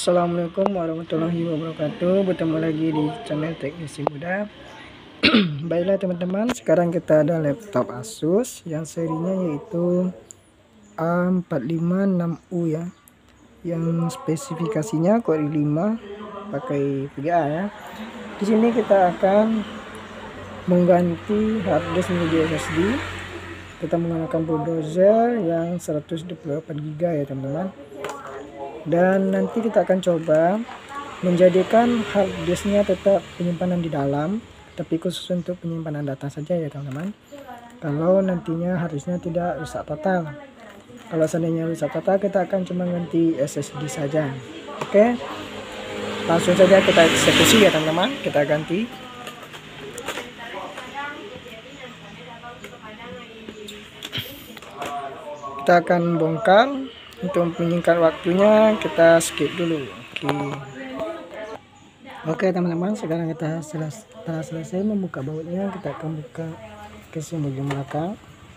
Assalamualaikum warahmatullahi wabarakatuh. Bertemu lagi di channel Teknisi Muda. Baiklah teman-teman, sekarang kita ada laptop Asus yang serinya yaitu A456U ya, yang spesifikasinya Core i5 pakai VGA ya. Di sini kita akan mengganti harddisk menjadi SSD. Kita menggunakan bulldozer yang 128 GB ya teman-teman. Dan nanti kita akan coba menjadikan harddisknya tetap penyimpanan di dalam, tapi khusus untuk penyimpanan data saja ya teman-teman. Kalau nantinya harddisknya tidak rusak total. Kalau seandainya rusak total, kita akan cuma ganti SSD saja. Oke, langsung saja kita eksekusi ya teman-teman. Kita ganti. Kita akan bongkar. Untuk menyingkat waktunya kita skip dulu. Oke teman-teman, sekarang kita setelah selesai membuka bautnya, kita akan buka casing bagian belakang.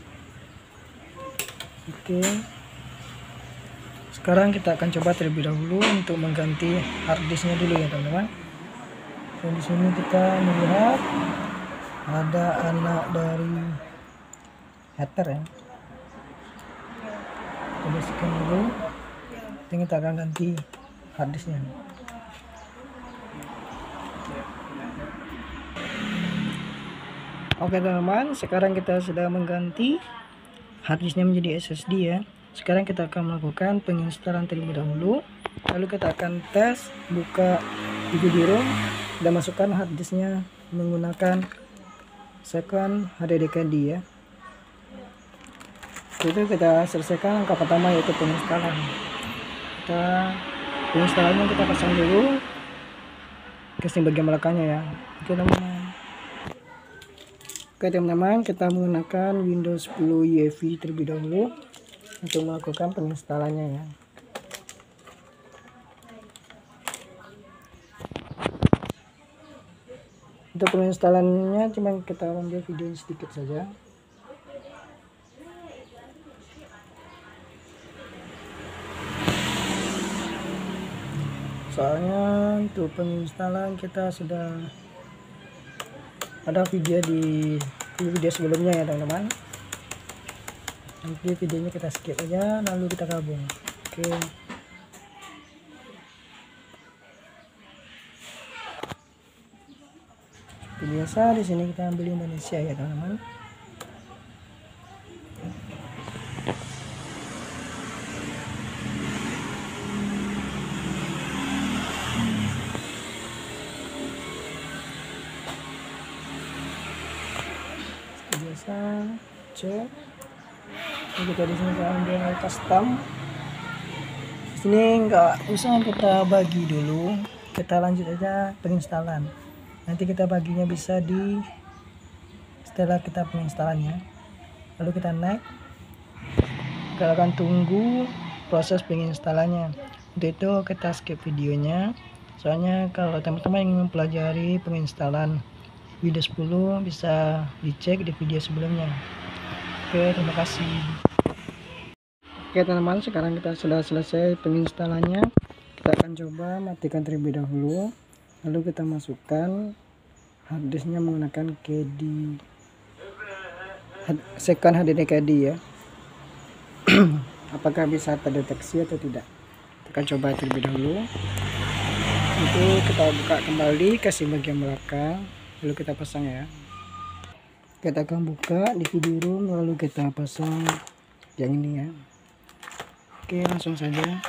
Oke, sekarang kita akan coba terlebih dahulu untuk mengganti harddisknya dulu ya teman-teman. Di sini kita melihat ada anak dari header ya. Kita bersihkan dulu, kita akan ganti harddisknya. Oke teman-teman, sekarang kita sudah mengganti harddisknya menjadi SSD ya. Sekarang kita akan melakukan penginstalan terlebih dahulu, lalu kita akan tes buka DVD-ROM dan masukkan harddisknya menggunakan second HDD ya. Itu kita selesaikan langkah pertama, yaitu penginstalan. Penginstalannya kita pasang dulu casing bagian belakangnya ya. Oke teman-teman, kita menggunakan Windows 10 UEFI terlebih dahulu untuk melakukan penginstalannya ya. Untuk penginstalannya cuma kita ambil video sedikit saja. Soalnya untuk penginstalan kita sudah ada video di video sebelumnya ya teman-teman. Nanti videonya kita skip aja, lalu kita gabung. Oke. Seperti biasa di sini kita ambil Indonesia ya teman-teman. Biasa cek. Ini kita di sini kita ambil custom. Di sini nggak usah kita bagi dulu, kita lanjut aja penginstalan. Nanti kita baginya bisa di setelah kita penginstalannya. Lalu kita next. Kita akan tunggu proses penginstalannya. Untuk itu kita skip videonya. Soalnya kalau teman-teman ingin mempelajari penginstalan Windows 10 bisa dicek di video sebelumnya. Oke, terima kasih. Oke teman-teman, sekarang kita sudah selesai penginstalannya. Kita akan coba matikan terlebih dahulu, lalu kita masukkan harddisknya menggunakan second HDD ya. Apakah bisa terdeteksi atau tidak, kita akan coba terlebih dahulu. Itu kita buka kembali casing bagian belakang, lalu kita pasang ya. Kita akan buka di DVD-ROM, lalu kita pasang yang ini ya. Oke, langsung saja.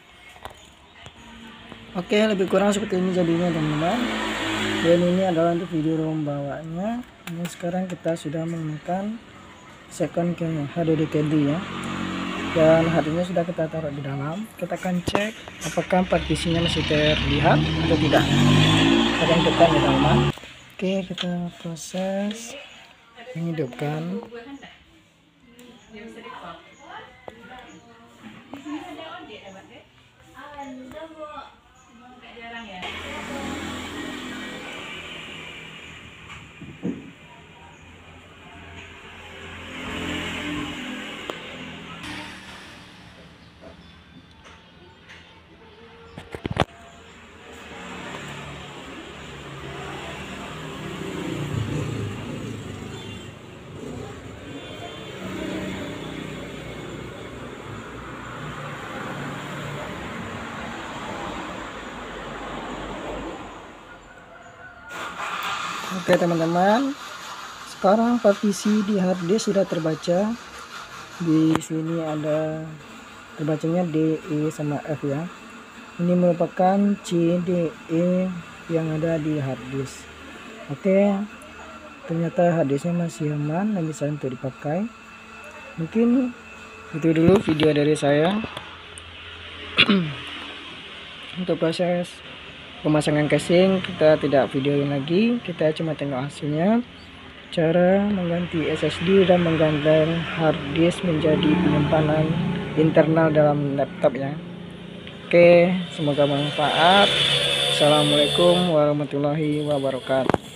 Oke, lebih kurang seperti ini jadinya teman-teman. Dan ini adalah untuk video-ROM bawaannya. Ini sekarang kita sudah menggunakan second HDD ya. Dan harddisknya sudah kita taruh di dalam. Kita akan cek apakah partisinya masih terlihat atau tidak. Kita akan tekan ya teman-teman. Oke, kita proses menghidupkan. Oke teman-teman, sekarang partisi di hard disk sudah terbaca. Di sini ada terbacanya D, E sama F ya. Ini merupakan C, D, E yang ada di hard disk. Oke, ternyata hard disknya masih aman dan bisa untuk dipakai. Mungkin itu dulu video dari saya. Untuk proses pemasangan casing kita tidak videoin lagi, kita cuma tengok hasilnya, cara mengganti SSD dan mengganti hard disk menjadi penyimpanan internal dalam laptop ya. Oke, semoga bermanfaat. Assalamualaikum warahmatullahi wabarakatuh.